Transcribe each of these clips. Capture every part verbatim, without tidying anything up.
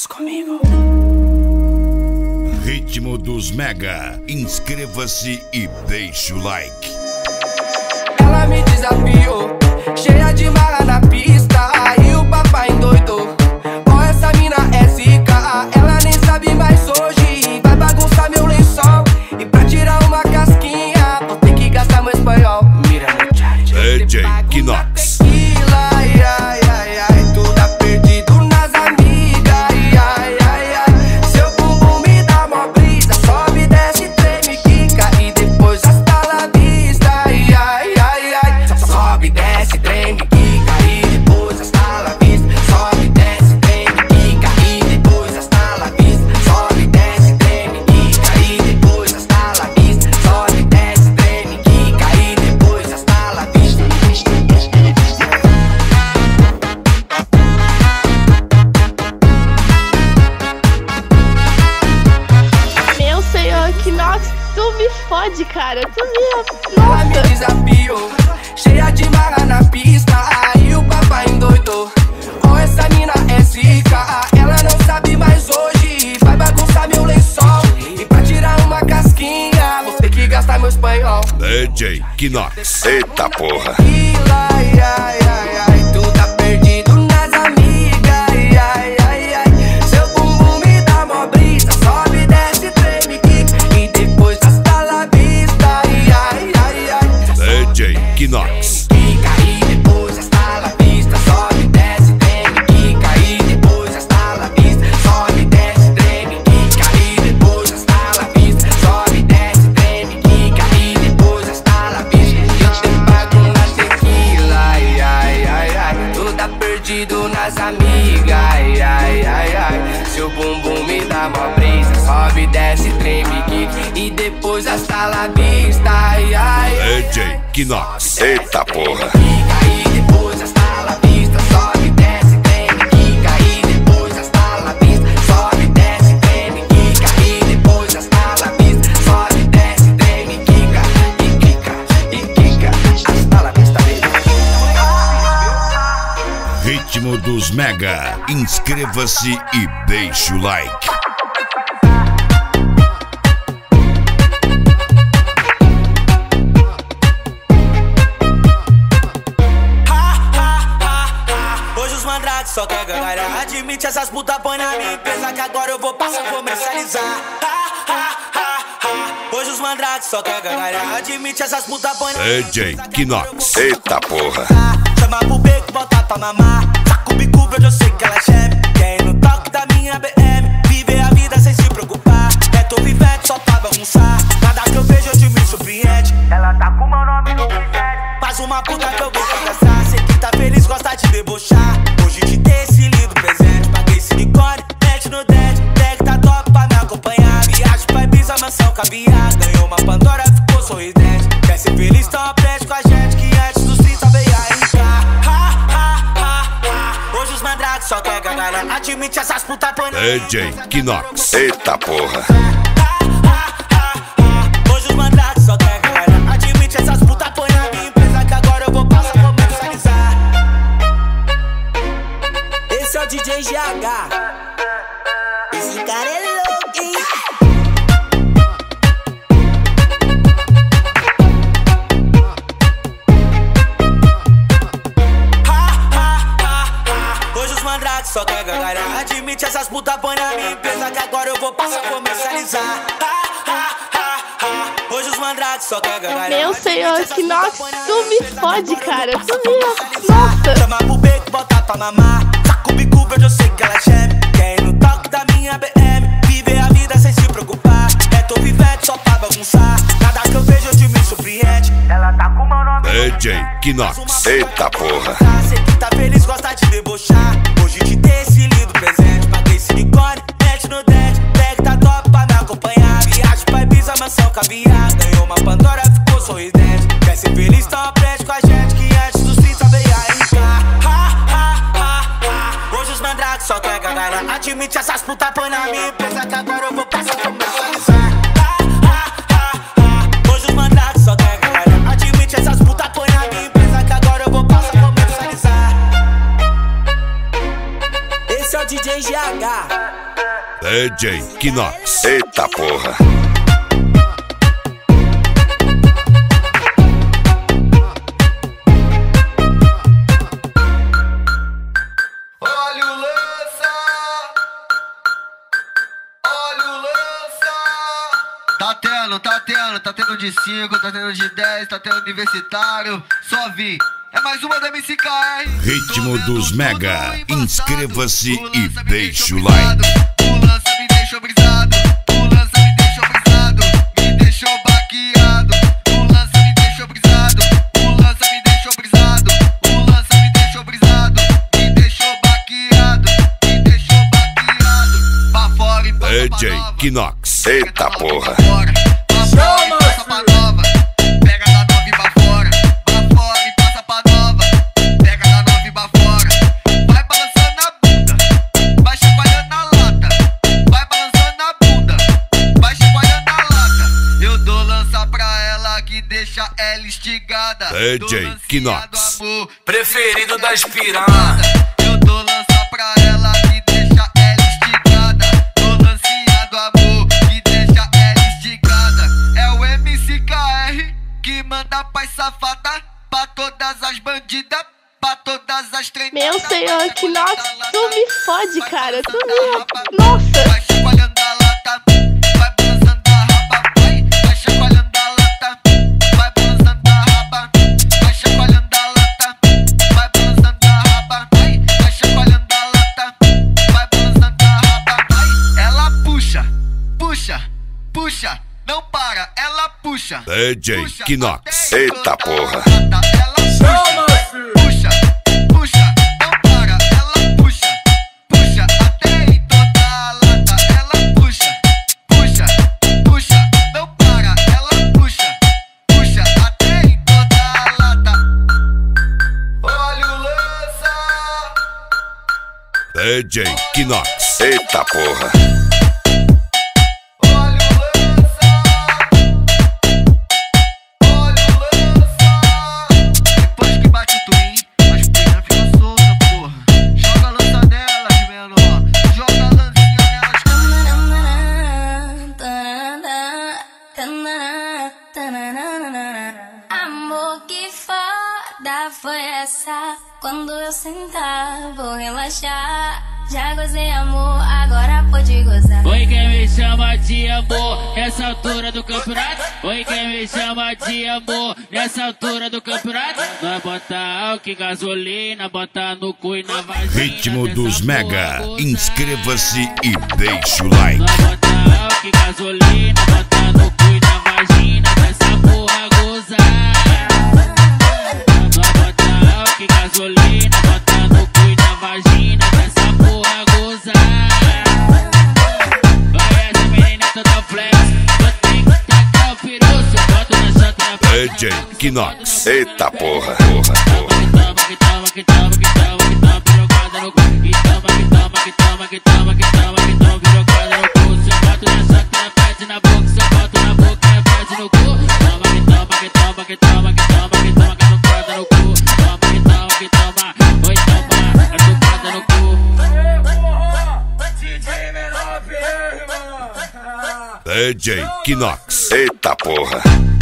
Faz comigo. Ritmo dos Mega. Inscreva-se e deixe o like. Ela me desafiou, cheia de marra na pista. Aí o papai endoidou. Ó, essa mina é zica. Ela nem sabe mais hoje. Vai bagunçar meu lençol. E pra tirar uma casquinha, vou ter que gastar meu espanhol. Mira no chat. D J Kinox. Ai, ai, ai, ai, tu tá perdido nas amigas. Ai, ai, ai, ai, seu bumbum me dá mó brisa. Sobe, desce, treme, quica e depois hasta la vista. Ai, ai, ai, ai, sobe, desce, treme, quica e depois hasta la vista. Sobe, desce, treme, quica e depois hasta la vista. Sobe, desce, treme, quica e depois hasta la vista. Sobe, desce, treme, quica e depois hasta la vista. Meu senhor Kinox, tu me fode, cara. Tu me... Ela me Nossa. desafiou, cheia de marra na pista. Aí o papai endoidou. Ó, essa mina é zica. Ela não sabe mais hoje. Vai bagunçar meu lençol. E pra tirar uma casquinha, vou ter que gastar meu espanhol. D J Kinox. Eita porra. Ai, ai, ai, ai, tu tá perdido nas amigas. Ai, ai, ai, ai, seu bumbum me dá mó brisa. Sobe, desce, treme, quica e depois hasta la vista. Ai, ai, ai, ai, D J Kinox. quica e depois hasta la vista. Sobe, desce, treme, quica e depois hasta la vista. Sobe, desce, treme, quica e depois hasta la vista. Sobe, desce, treme, quica e depois hasta la vista. Eu te pago na tequila. Ai, ai, ai, ai, tu tá perdido nas amigas. Ai, ai, ai, ai, seu bumbum me dá mó brisa. Sobe, desce, treme, quica e depois hasta la vista. Ai, ai, ai, D J Kinox. Eita porra. quica e depois hasta la vista. Sobe, desce, treme, quica e depois hasta la vista. Sobe, desce, treme, quica e depois hasta la vista. Sobe, desce, treme, quica e quica e quica hasta la vista, baby. Ritmo dos Mega. Inscreva-se e deixe o like. Hoje os mandrake só quer ganhar. Admite essas puta põe na minha empresa que agora eu vou passar a comercializar. Ha, ha, ha, ha. Hoje os mandrake só quer ganhar. Admite essas puta põe na minha D J empresa que Kinox. Eita porra. chama pro beco, bota pra mamar. Saco o bico verde, eu sei que ela geme. Quem no toque da minha B M viver a vida sem se preocupar. É tô vivendo só pra bagunçar. Nada que eu vejo hoje me surpreende. Ela tá com meu nome no presente. Faz uma puta que eu vou conversar. Sei que tá feliz, gosta de debochar. Hoje te dei esse lindo presente. Paguei silicone, mete no dente. Tag tá top pra me acompanhar. Viagem pra Ibiza, mansão caviar. Ganhou uma Pandora, ficou sorridente. Quer ser feliz, então aprende com a gente. Que antes dos trinta veio a entrar. Ha, ha, ha, ha. Hoje os mandrake só quer ganhar. Admite essas puta põe na D J Kinox. Eita porra. Hoje os mandrake só quer ganhar. Admite essas puta põe na minha empresa que agora eu vou passar a comercializar. Esse é o D J G H. Esse cara é louco, hein? Só quer ganhar. Admite essas puta põe na minha empresa que agora eu vou passar a comercializar. Ha, ha, ha, ha. Hoje os mandrake só quer ganhar. Meu senhor Kinox, tu me fode, cara. Tu me... Nossa. Chama pro beco, bota pra mamar. Saco o bico verde, eu sei que ela geme. Quem no toque da minha B M viver a vida sem se preocupar. É tô vivendo só pra bagunçar. Nada que eu vejo hoje me surpreende. Ela tá com meu nome D J Kinox. Eita porra. Sei que tá feliz, gosta de debochar. Hoje te dei esse lindo presente. Paguei silicone, mete no dente. Tag tá top pra me acompanhar. Viagem pra Ibiza, mansão caviar. Ganhou uma Pandora, ficou sorridente. Quer ser feliz, então aprende com a gente. Que antes dos trinta veio a entrar. Ha, ha, ha, ha. Hoje os mandrake só quer ganhar. Admite essas puta põe na minha empresa que agora eu vou passar a comercializar. Ha, ha, ha, ha. Hoje os mandrake só quer ganhar. Admite essas puta põe na minha empresa que agora eu vou passar a comercializar. Esse é o D J G H, D J Kinox. Eita porra. Olha o lança, olha o lança. Tá tendo, tá tendo, tá tendo de cinco, tá tendo de dez, tá tendo universitário. Só vi, é mais uma da M C K R. Ritmo dos Mega. Inscreva-se e deixe o like. O lança me deixou brisado, o lança me deixou brisado, me deixou baqueado. O lança me deixou brisado, o lança me deixou brisado, o lança me deixou brisado, me deixou baqueado, me deixou baqueado. Pra fora e passa D pra J nova. Kinox. Eita porra. Pra fora e passa pra nova. Pega da nova e pra fora. Pra fora e passa pra nova. Pega da nova e pra fora. Vai balançando a bunda, vai chacoalhando a lata. Vai balançando a bunda, vai chacoalhando a lata. Eu dou lança pra ela que deixa ela instigada. D J Dou lancinha Kinox. do amor, preferido das piranha. eu dou lança pra ela que deixa ela instigada. Dou lancinha do amor que deixa ela instigada. É o M C K R que manda paz safada pra todas as bandidas, pra todas as treinadas. Meu senhor Kinox, tu me fode, cara. Tu me... Nossa! Vai chacoalhando a lata, vai balançando a raba, vai, vai chacoalhando a lata, vai balançando a raba, vai chacoalhando a lata, vai balançando a raba, vai, vai chacoalhando a lata, vai balançando a raba, vai. Ela puxa, puxa, puxa, não para, ela puxa. D J Puxa Kinox. até Eita encontrar porra. a lata. Ela puxa, puxa, puxa, não para, ela puxa, puxa até encontrar a lata. Ela puxa, puxa, puxa, não para, ela puxa, puxa até encontrar a lata. Olha o lança, D J Kinox. Eita porra. olha o lança, olha o lança. Depois que bate o twin, as piranhas ficam soltas, porra. Joga a lança nelas, menor. Joga a lancinha nelas. Amor, que foda foi essa? Quando eu sentar, vou relaxar. Já gozei amor, agora pode gozar. Oi, quem me chama de amor nessa altura do campeonato? Oi, quem me chama de amor nessa altura do campeonato? Nós bota álcool e gasolina, bota no cu e na vagina. Ritmo dessa dos porra Mega. gozar. Inscreva-se e deixe o like. Nós bota álcool e gasolina, bota no cu e na vagina dessa porra gozar. Nós bota álcool e gasolina, bota no cu e na vagina dessa porra gozar. Olha essa menina toda flex, eu tenho que tacar o peru, se eu boto na chata na D J Kinox. Eita porra. Porra, porra. que toma, que toma, que toma, que toma, que toma, pirocada no cu. Que toma, que toma, que toma, que toma, que toma, que toma, pirocada no cu. Se eu boto na chata, ela pede na boca. Se eu boto na boca, ela pede no cu. Toma, que toma, que toma, que toma, que toma, que toma, pirocada no cu. Toma, que toma, que toma, oi, toma, pirocada no cu. D J Kinox. Eita porra.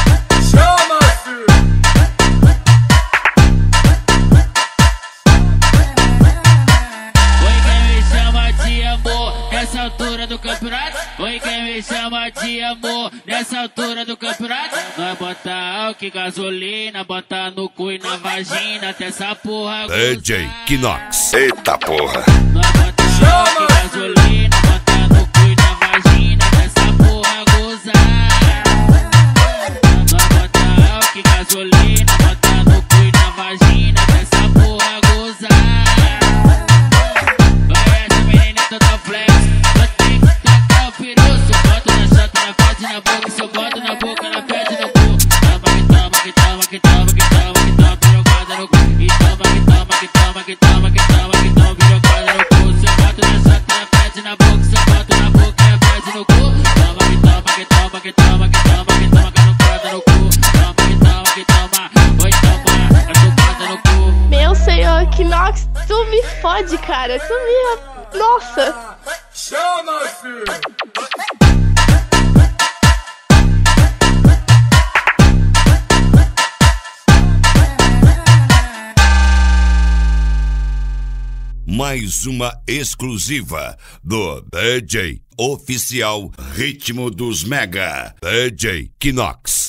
Oi, quem me chama de amor nessa altura do campeonato? Oi, quem me chama de amor nessa altura do campeonato? Nós bota álcool e gasolina, bota no cu e na vagina até essa porra D J gozar. Kinox. Eita porra. Nós bota álcool e gasolina, bota no cu e na vagina dessa porra gozar. Nós bota álcool e gasolina, bota no cu e na vagina dessa porra gozar. Olha essa menina toda flex, eu tenho que tacar o peru. Se eu boto na chata, ela pede na boca. Se eu boto na boca, ela pede no cu. Toma, que toma, que toma, que toma, que toma, que toma, pirocada no cu. E toma, que toma, que toma, que toma, que toma, que toma, pirocada no cu. Se eu boto na chata, ela pede na boca. Se eu boto na boca, ela pede no cu. Toma, que toma, que toma, que toma, que toma, que toma, pirocada no cu. Toma, que toma, que toma, oi, toma, pirocada no cu. Meu senhor Kinox, tu me fode, cara. Tu me... Nossa! Chama-se! Mais uma exclusiva do D J Oficial Ritmo dos Mega, D J Kinox.